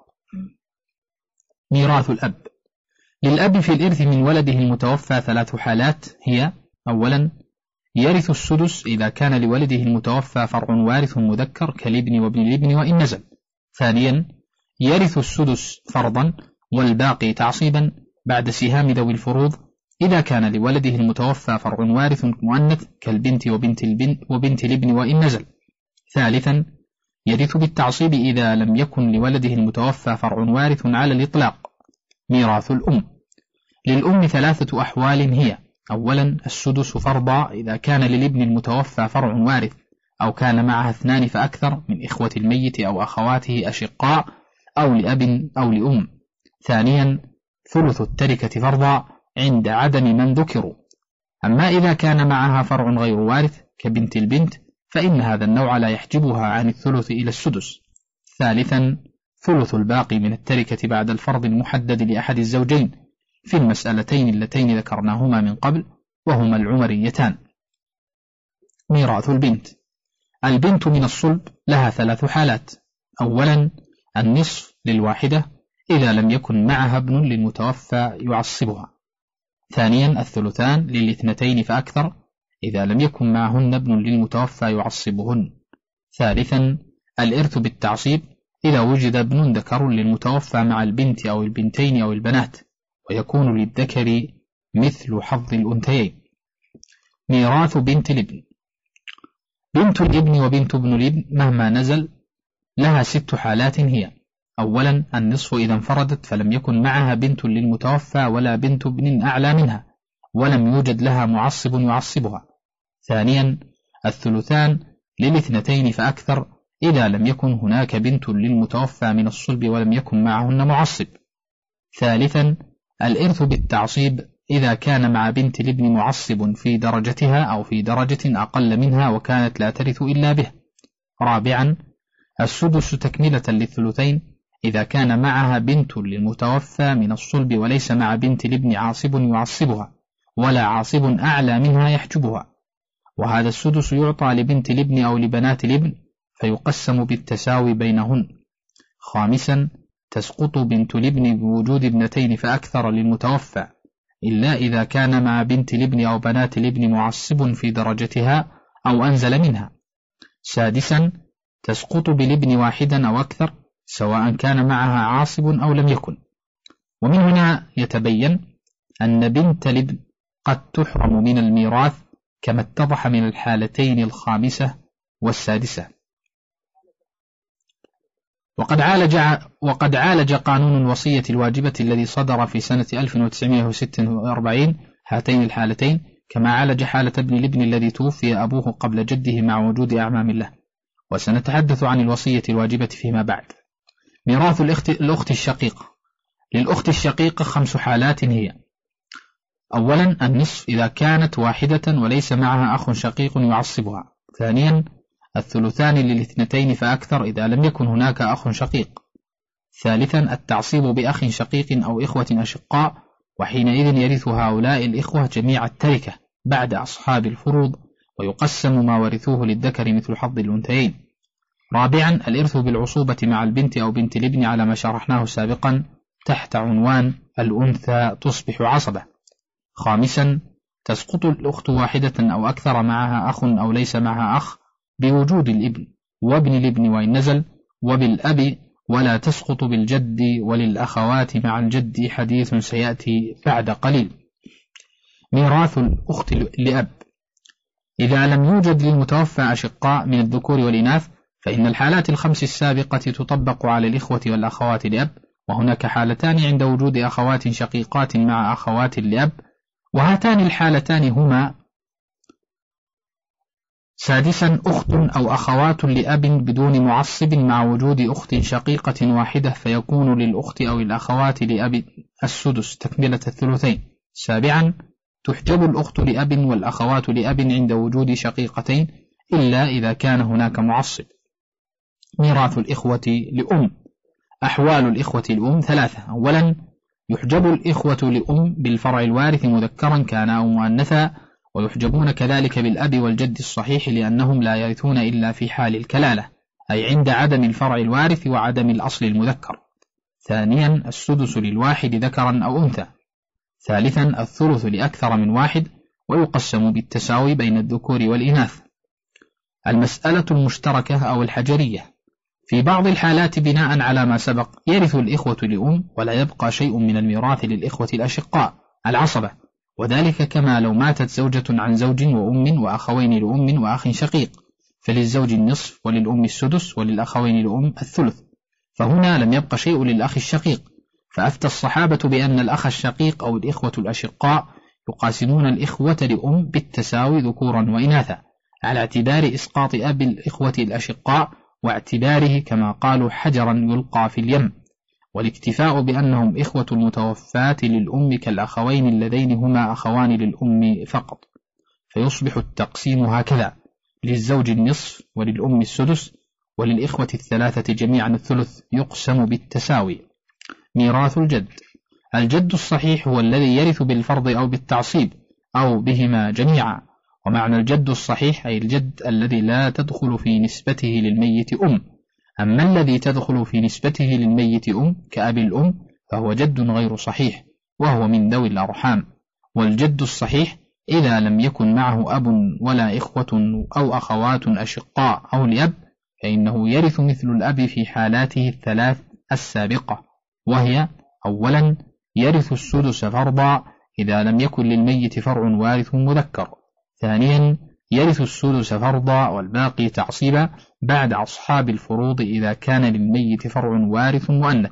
ميراث الأب. للأب في الإرث من ولده المتوفى ثلاث حالات، هي: أولا يرث السدس إذا كان لولده المتوفى فرع وارث مذكر كالابن وابن الابن وإن نزل. ثانيا يرث السدس فرضا والباقي تعصيبا بعد سهام ذوي الفروض إذا كان لولده المتوفى فرع وارث مؤنث كالبنت وبنت البنت وبنت الابن وإن نزل. ثالثا يرث بالتعصيب إذا لم يكن لولده المتوفى فرع وارث على الإطلاق. ميراث الأم. للأم ثلاثة أحوال، هي: أولا السدس فرضا إذا كان للابن المتوفى فرع وارث أو كان معها اثنان فأكثر من إخوة الميت أو أخواته أشقاء أو لأب أو لأم. ثانيا ثلث التركة فرضا عند عدم من ذكروا. أما إذا كان معها فرع غير وارث كبنت البنت فإن هذا النوع لا يحجبها عن الثلث إلى السدس. ثالثا ثلث الباقي من التركة بعد الفرض المحدد لأحد الزوجين في المسألتين اللتين ذكرناهما من قبل، وهما العمريتان. ميراث البنت. البنت من الصلب لها ثلاث حالات. أولا النصف للواحدة إذا لم يكن معها ابن للمتوفى يعصبها. ثانيا الثلثان للاثنتين فأكثر إذا لم يكن معهن ابن للمتوفى يعصبهن. ثالثا الإرث بالتعصيب إذا وجد ابن ذكر للمتوفى مع البنت أو البنتين أو البنات، ويكون للذكر مثل حظ الأنثيين. ميراث بنت الابن. بنت الابن وبنت ابن الابن مهما نزل لها ست حالات هي: أولا النصف إذا انفردت فلم يكن معها بنت للمتوفى ولا بنت ابن أعلى منها ولم يوجد لها معصب يعصبها. ثانيا الثلثان للاثنتين فأكثر إذا لم يكن هناك بنت للمتوفى من الصلب ولم يكن معهن معصب. ثالثا الإرث بالتعصيب إذا كان مع بنت الابن معصب في درجتها أو في درجة أقل منها وكانت لا ترث إلا به. رابعا السدس تكملة للثلثين إذا كان معها بنت للمتوفى من الصلب وليس مع بنت الابن عاصب يعصبها ولا عاصب أعلى منها يحجبها، وهذا السدس يعطى لبنت الابن أو لبنات الابن فيقسم بالتساوي بينهن. خامسا تسقط بنت الابن بوجود ابنتين فأكثر للمتوفى إلا إذا كان مع بنت الابن أو بنات الابن معصب في درجتها أو أنزل منها. سادسا تسقط بالابن واحدا أو أكثر سواء كان معها عاصب أو لم يكن. ومن هنا يتبين أن بنت الابن قد تحرم من الميراث كما اتضح من الحالتين الخامسة والسادسة. وقد عالج, وقد عالج قانون الوصية الواجبة الذي صدر في سنة ألف وتسعمائة وستة وأربعين هاتين الحالتين كما عالج حالة ابن الابن الذي توفي أبوه قبل جده مع وجود أعمام له، وسنتحدث عن الوصية الواجبة فيما بعد. ميراث الأخت, الأخت الشقيقة. للأخت الشقيقة خمس حالات هي: أولا النصف إذا كانت واحدة وليس معها أخ شقيق يعصبها. ثانيا الثلثان للاثنتين فأكثر إذا لم يكن هناك أخ شقيق. ثالثا التعصيب بأخ شقيق أو إخوة أشقاء، وحينئذ يرث هؤلاء الإخوة جميع التركة بعد أصحاب الفروض ويقسم ما ورثوه للذكر مثل حظ الأنثيين. رابعا الإرث بالعصوبة مع البنت أو بنت الابن على ما شرحناه سابقا تحت عنوان الأنثى تصبح عصبة. خامسا تسقط الأخت واحدة أو أكثر معها أخ أو ليس معها أخ بوجود الابن وابن الابن وإن نزل، وبالأب ولا تسقط بالجد، وللأخوات مع الجد حديث سيأتي بعد قليل. ميراث الأخت لأب. إذا لم يوجد للمتوفى أشقاء من الذكور والإناث فإن الحالات الخمس السابقة تطبق على الإخوة والأخوات لأب، وهناك حالتان عند وجود أخوات شقيقات مع أخوات لأب، وهاتان الحالتان هما: سادسا أخت أو أخوات لأب بدون معصب مع وجود أخت شقيقة واحدة فيكون للأخت أو الأخوات لأب السدس تكملة الثلثين. سابعا تحجب الأخت لأب والأخوات لأب عند وجود شقيقتين إلا إذا كان هناك معصب. ميراث الإخوة لأم. أحوال الإخوة لأم ثلاثة: أولا يحجب الإخوة لأم بالفرع الوارث مذكرا كان أو مؤنثا، ويحجبون كذلك بالأب والجد الصحيح لأنهم لا يرثون إلا في حال الكلالة، أي عند عدم الفرع الوارث وعدم الأصل المذكر. ثانيا السدس للواحد ذكرا أو أنثى. ثالثا الثلث لأكثر من واحد ويقسم بالتساوي بين الذكور والإناث. المسألة المشتركة أو الحجرية. في بعض الحالات بناء على ما سبق يرث الإخوة لأم ولا يبقى شيء من الميراث للإخوة الأشقاء العصبة، وذلك كما لو ماتت زوجة عن زوج وأم وأخوين لأم وأخ شقيق، فللزوج النصف وللأم السدس وللأخوين لأم الثلث، فهنا لم يبق شيء للأخ الشقيق، فأفتى الصحابة بأن الأخ الشقيق أو الإخوة الأشقاء يقاسمون الإخوة لأم بالتساوي ذكورا وإناثا على اعتبار إسقاط أب الإخوة الأشقاء واعتباره كما قالوا حجرا يلقى في اليم، والاكتفاء بأنهم إخوة المتوفاة للأم كالأخوين اللذين هما أخوان للأم فقط، فيصبح التقسيم هكذا: للزوج النصف وللأم السدس وللإخوة الثلاثة جميعا الثلث يقسم بالتساوي. ميراث الجد. الجد الصحيح هو الذي يرث بالفرض أو بالتعصيب أو بهما جميعا، ومعنى الجد الصحيح أي الجد الذي لا تدخل في نسبته للميت أم. أما الذي تدخل في نسبته للميت أم كأبي الأم فهو جد غير صحيح، وهو من ذوي الأرحام. والجد الصحيح إذا لم يكن معه أب ولا إخوة أو أخوات أشقاء أو لأب، فإنه يرث مثل الأب في حالاته الثلاث السابقة، وهي: أولا يرث السدس فرضا إذا لم يكن للميت فرع وارث مذكر. ثانيا يرث السدس فرضا والباقي تعصيبا بعد أصحاب الفروض إذا كان للميت فرع وارث مؤنث.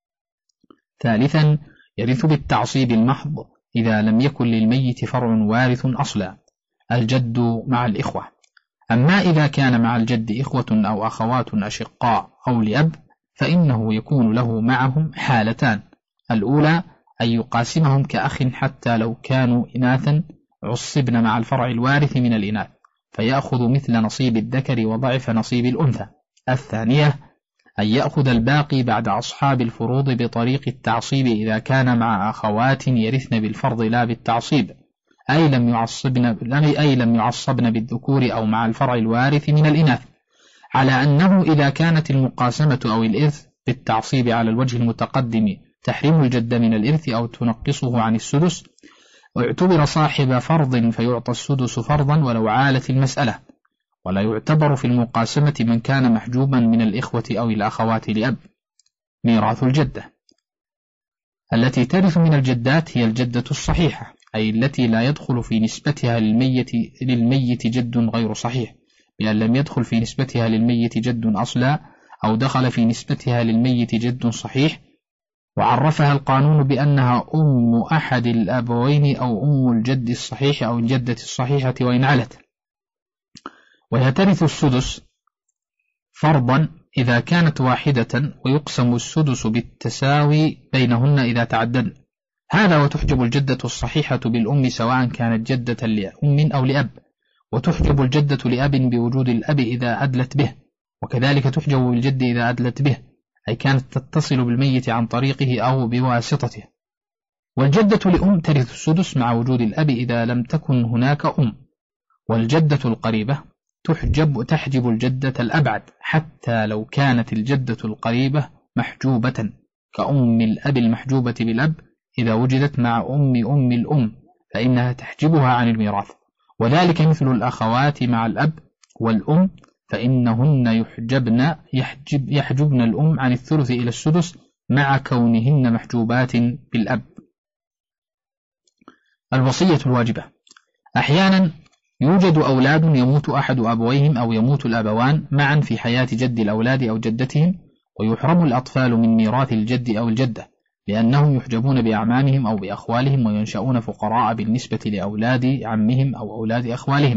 ثالثا يرث بالتعصيب المحض إذا لم يكن للميت فرع وارث أصلا، الجد مع الإخوة. أما إذا كان مع الجد إخوة أو أخوات أشقاء أو لأب فإنه يكون له معهم حالتان: الأولى أن يقاسمهم كأخ حتى لو كانوا إناثا عصبن مع الفرع الوارث من الإناث فيأخذ مثل نصيب الذكر وضعف نصيب الأنثى. الثانية أن يأخذ الباقي بعد أصحاب الفروض بطريق التعصيب إذا كان مع أخوات يرثن بالفرض لا بالتعصيب، أي لم يعصبن أي لم يعصبن بالذكور أو مع الفرع الوارث من الإناث، على أنه إذا كانت المقاسمة أو الإرث بالتعصيب على الوجه المتقدم تحرم الجد من الإرث أو تنقصه عن السدس، واعتبر صاحب فرض فيعطى السدس فرضا ولو عالت المسألة، ولا يعتبر في المقاسمة من كان محجوبا من الإخوة أو الأخوات لأب. ميراث الجدة التي ترث من الجدات هي الجدة الصحيحة، أي التي لا يدخل في نسبتها للميت, للميت جد غير صحيح، بأن لم يدخل في نسبتها للميت جد أصلا أو دخل في نسبتها للميت جد صحيح. وعرفها القانون بأنها أم أحد الأبوين أو أم الجد الصحيح أو الجدة الصحيحة وإن علت. وهي ترث السدس فرضا إذا كانت واحدة، ويقسم السدس بالتساوي بينهن إذا تعددن. هذا وتحجب الجدة الصحيحة بالأم سواء كانت جدة لأم أو لأب، وتحجب الجدة لأب بوجود الأب إذا أدلت به، وكذلك تحجب بالجد إذا أدلت به، أي كانت تتصل بالميت عن طريقه أو بواسطته. والجدة لأم ترث السدس مع وجود الأب إذا لم تكن هناك أم. والجدة القريبة تحجب تحجب الجدة الأبعد حتى لو كانت الجدة القريبة محجوبة كأم الأب المحجوبة بالأب إذا وجدت مع أم أم الأم فإنها تحجبها عن الميراث، وذلك مثل الأخوات مع الأب والأم فإنهن يحجبن يحجب يحجبن الأم عن الثلث إلى السدس مع كونهن محجوبات بالأب. الوصية الواجبة. أحيانا يوجد أولاد يموت أحد أبويهم أو يموت الأبوان معا في حياة جد الأولاد أو جدتهم، ويحرم الأطفال من ميراث الجد أو الجدة لأنهم يحجبون بأعمامهم أو بأخوالهم وينشأون فقراء بالنسبة لأولاد عمهم أو أولاد أخوالهم.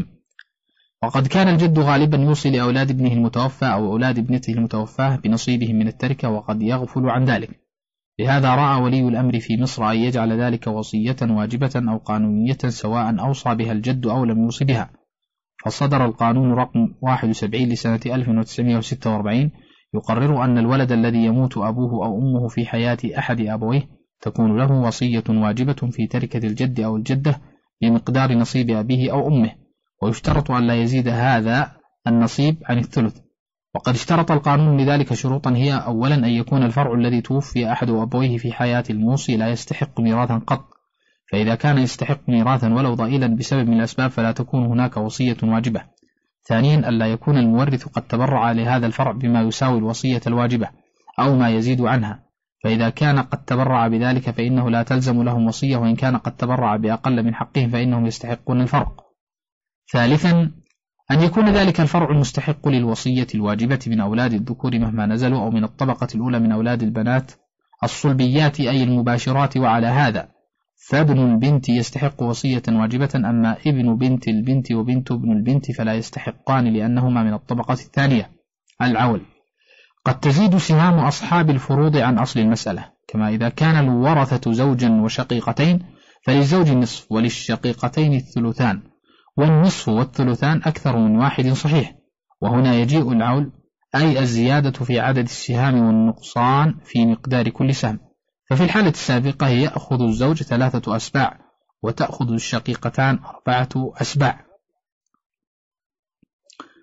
وقد كان الجد غالبا يوصي لأولاد ابنه المتوفى أو أولاد ابنته المتوفاة بنصيبهم من التركة، وقد يغفل عن ذلك. لهذا رأى ولي الأمر في مصر أن يجعل ذلك وصية واجبة أو قانونية سواء أوصى بها الجد أو لم يوصي بها، فصدر القانون رقم واحد وسبعين لسنة ألف وتسعمائة وستة وأربعين يقرر أن الولد الذي يموت أبوه أو أمه في حياة أحد أبويه تكون له وصية واجبة في تركة الجد أو الجدة بمقدار نصيب أبيه أو أمه، ويشترط أن لا يزيد هذا النصيب عن الثلث. وقد اشترط القانون لذلك شروطا هي: أولا أن يكون الفرع الذي توفي أحد أبويه في حياة الموصي لا يستحق ميراثا قط، فإذا كان يستحق ميراثا ولو ضئيلا بسبب من الأسباب فلا تكون هناك وصية واجبة. ثانيا ألا يكون المورث قد تبرع لهذا الفرع بما يساوي الوصية الواجبة أو ما يزيد عنها، فإذا كان قد تبرع بذلك فإنه لا تلزم لهم وصية، وإن كان قد تبرع بأقل من حقهم فإنهم يستحقون الفرق. ثالثا أن يكون ذلك الفرع المستحق للوصية الواجبة من أولاد الذكور مهما نزلوا، أو من الطبقة الأولى من أولاد البنات الصلبيات أي المباشرات. وعلى هذا فابن البنت يستحق وصية واجبة، أما ابن بنت البنت وبنت ابن البنت فلا يستحقان لأنهما من الطبقة الثانية. العول. قد تزيد سهام أصحاب الفروض عن أصل المسألة، كما إذا كان الورثة زوجا وشقيقتين فللزوج النصف وللشقيقتين الثلثان، والنصف والثلثان أكثر من واحد صحيح. وهنا يجيء العول أي الزيادة في عدد السهام والنقصان في مقدار كل سهم. ففي الحالة السابقة يأخذ الزوج ثلاثة أسباع وتأخذ الشقيقتان أربعة أسباع،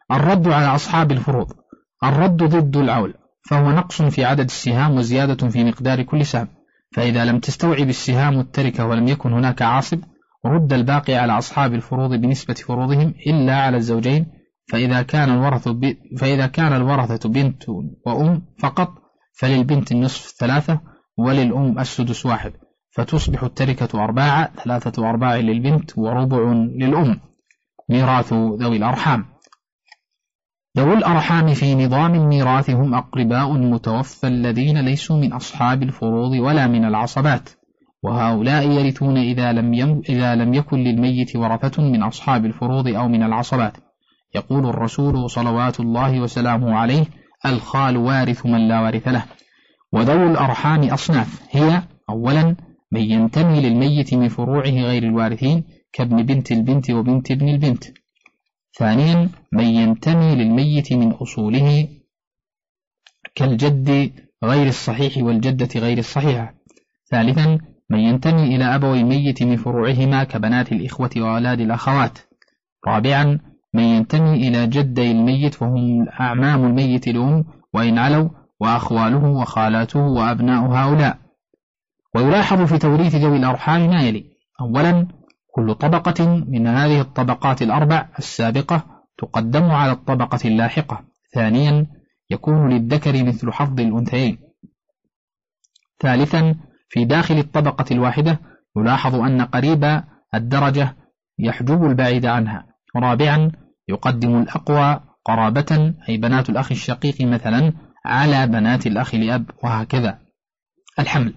الرد على أصحاب الفروض. الرد ضد العول، فهو نقص في عدد السهام وزيادة في مقدار كل سهم، فإذا لم تستوعب السهام التركة ولم يكن هناك عاصب رد الباقي على أصحاب الفروض بنسبة فروضهم إلا على الزوجين، فإذا كان الورث ب... فإذا كان الورثة بنت وأم فقط فللبنت النصف ثلاثة وللأم السدس واحد، فتصبح التركة أرباع، ثلاثة أرباع للبنت وربع للأم. ميراث ذوي الأرحام. ذوي الأرحام في نظام الميراث هم أقرباء المتوفى الذين ليسوا من أصحاب الفروض ولا من العصبات، وهؤلاء يرثون إذا لم, يم... إذا لم يكن للميت ورثة من أصحاب الفروض أو من العصبات. يقول الرسول صلوات الله وسلامه عليه: الخال وارث من لا وارث له. وذوي الأرحام أصناف، هي: أولا من ينتمي للميت من فروعه غير الوارثين كابن بنت البنت وبنت ابن البنت. ثانيا من ينتمي للميت من أصوله كالجد غير الصحيح والجدة غير الصحيحة. ثالثا من ينتمي إلى أبوي الميت من فروعهما كبنات الإخوة وأولاد الأخوات. رابعا من ينتمي إلى جدي الميت وهم أعمام الميت الأم وإن علوا، وأخواله وخالاته وأبناء هؤلاء. ويلاحظ في توريث ذوي الأرحام ما يلي: أولا كل طبقة من هذه الطبقات الأربع السابقة تقدم على الطبقة اللاحقة. ثانيا يكون للذكر مثل حظ الأنثيين. ثالثا في داخل الطبقة الواحدة يلاحظ أن قريب الدرجة يحجب البعيد عنها. رابعا يقدم الأقوى قرابة، أي بنات الأخ الشقيق مثلا، على بنات الأخ لأب، وهكذا. الحمل.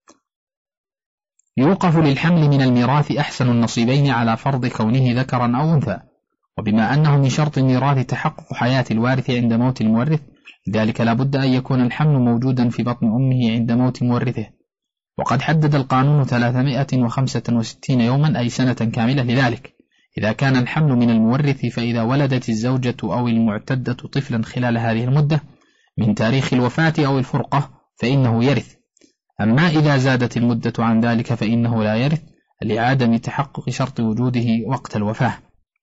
يوقف للحمل من الميراث أحسن النصيبين على فرض كونه ذكرا أو أنثى، وبما أنه من شرط الميراث تحقق حياة الوارث عند موت المورث، لذلك لا بد أن يكون الحمل موجودا في بطن أمه عند موت مورثه. وقد حدد القانون ثلاثمائة وخمسة وستين يوما، أي سنة كاملة لذلك إذا كان الحمل من المورث، فإذا ولدت الزوجة أو المعتدة طفلا خلال هذه المدة من تاريخ الوفاة أو الفرقة فإنه يرث. أما إذا زادت المدة عن ذلك فإنه لا يرث لعدم تحقق شرط وجوده وقت الوفاة.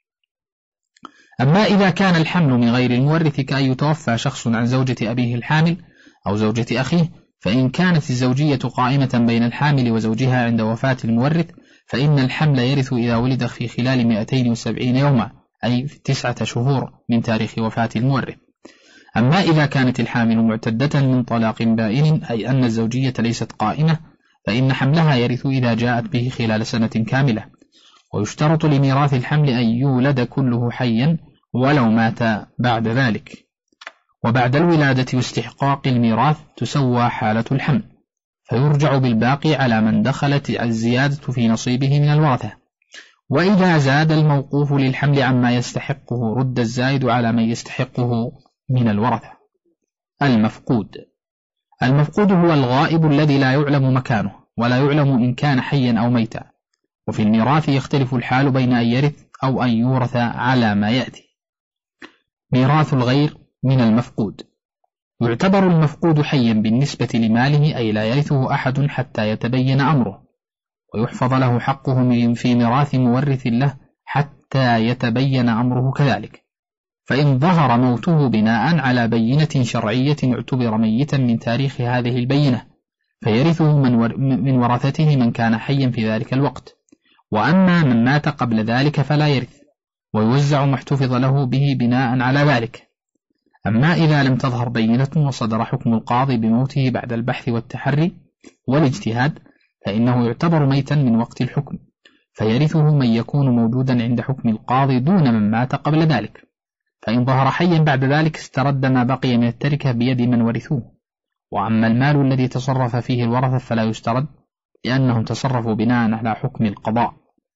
أما إذا كان الحمل من غير المورث كأن يتوفى شخص عن زوجة أبيه الحامل أو زوجة أخيه، فإن كانت الزوجية قائمة بين الحامل وزوجها عند وفاة المورث فإن الحمل يرث إذا ولد في خلال مئتين وسبعين يوما، أي في تسعة شهور من تاريخ وفاة المورث. أما إذا كانت الحامل معتدة من طلاق بائن، أي أن الزوجية ليست قائمة، فإن حملها يرث إذا جاءت به خلال سنة كاملة. ويشترط لميراث الحمل أن يولد كله حيا ولو مات بعد ذلك. وبعد الولادة واستحقاق الميراث تسوى حالة الحمل، فيرجع بالباقي على من دخلت الزيادة في نصيبه من الورثة. وإذا زاد الموقوف للحمل عما يستحقه رد الزائد على من يستحقه من الورثة. المفقود. المفقود هو الغائب الذي لا يعلم مكانه ولا يعلم إن كان حيا أو ميتا. وفي الميراث يختلف الحال بين أن يرث أو أن يورث على ما يأتي. ميراث الغير من المفقود. يعتبر المفقود حيا بالنسبة لماله، أي لا يرثه أحد حتى يتبين أمره، ويحفظ له حقه في ميراث مورث له حتى يتبين أمره كذلك. فإن ظهر موته بناء على بينة شرعية اعتبر ميتا من تاريخ هذه البينة، فيرثه من, ور... من ورثته من كان حيا في ذلك الوقت. وأما من مات قبل ذلك فلا يرث، ويوزع ما احتفظ له به بناء على ذلك. أما إذا لم تظهر بينة وصدر حكم القاضي بموته بعد البحث والتحري والاجتهاد فإنه يعتبر ميتا من وقت الحكم، فيرثه من يكون موجودا عند حكم القاضي دون من مات قبل ذلك. فإن ظهر حيا بعد ذلك استرد ما بقي من التركة بيد من ورثوه. وأما المال الذي تصرف فيه الورثة فلا يسترد، لأنهم تصرفوا بناء على حكم القضاء.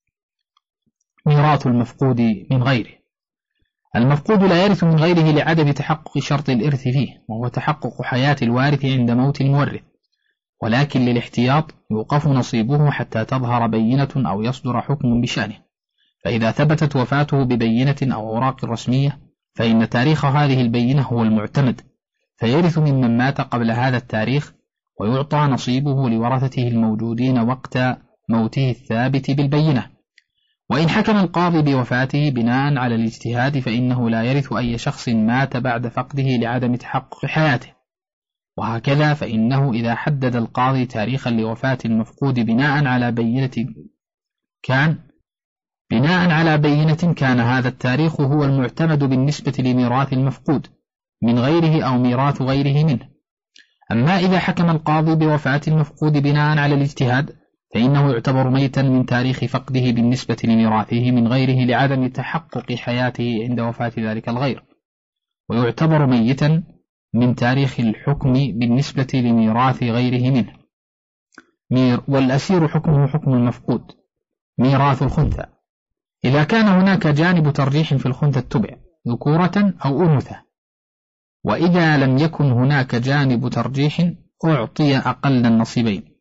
ميراث المفقود من غيره. المفقود لا يرث من غيره لعدم تحقق شرط الإرث فيه، وهو تحقق حياة الوارث عند موت المورث، ولكن للاحتياط يوقف نصيبه حتى تظهر بينة أو يصدر حكم بشأنه. فإذا ثبتت وفاته ببينة أو أوراق رسمية فإن تاريخ هذه البينة هو المعتمد، فيرث ممن مات قبل هذا التاريخ، ويعطى نصيبه لورثته الموجودين وقت موته الثابت بالبينة. وإن حكم القاضي بوفاته بناء على الاجتهاد فإنه لا يرث أي شخص مات بعد فقده لعدم تحقق حياته. وهكذا فإنه إذا حدد القاضي تاريخا لوفاة المفقود بناء على بينة كان بناء على بينة كان هذا التاريخ هو المعتمد بالنسبة لميراث المفقود من غيره أو ميراث غيره منه. أما إذا حكم القاضي بوفاة المفقود بناء على الاجتهاد فإنه يعتبر ميتا من تاريخ فقده بالنسبة لميراثه من غيره لعدم تحقق حياته عند وفاة ذلك الغير، ويعتبر ميتا من تاريخ الحكم بالنسبة لميراث غيره منه. مير والأسير حكمه حكم المفقود. ميراث الخنثى: إذا كان هناك جانب ترجيح في الخنثى اتبع ذكورة أو أنوثة، وإذا لم يكن هناك جانب ترجيح أعطي أقل النصيبين.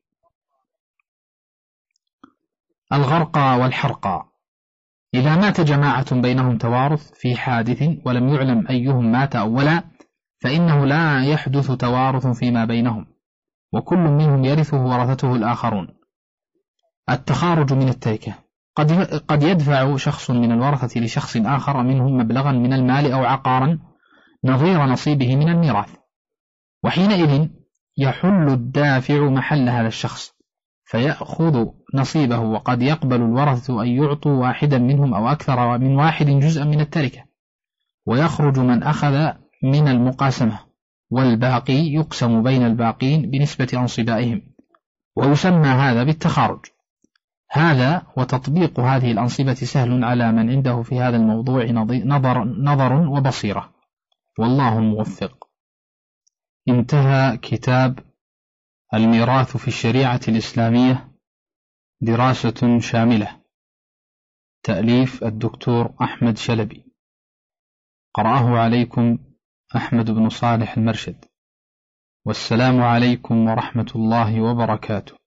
الغرقى والحرقى: إذا مات جماعة بينهم توارث في حادث ولم يعلم أيهم مات أولا فإنه لا يحدث توارث فيما بينهم، وكل منهم يرثه ورثته الآخرون. التخارج من التركة: قد قد يدفع شخص من الورثة لشخص آخر منهم مبلغا من المال أو عقارا نظير نصيبه من الميراث، وحينئذ يحل الدافع محل هذا الشخص فيأخذ نصيبه، وقد يقبل الورثة أن يعطوا واحدا منهم أو أكثر من واحد جزءا من التركة، ويخرج من أخذ من المقاسمة، والباقي يقسم بين الباقين بنسبة أنصبائهم، ويسمى هذا بالتخارج. هذا وتطبيق هذه الأنصبة سهل على من عنده في هذا الموضوع نظر, نظر وبصيرة، والله الموفق. انتهى كتاب الميراث في الشريعة الإسلامية دراسة شاملة، تأليف الدكتور أحمد شلبي، قرأه عليكم أحمد بن صالح المرشد، والسلام عليكم ورحمة الله وبركاته.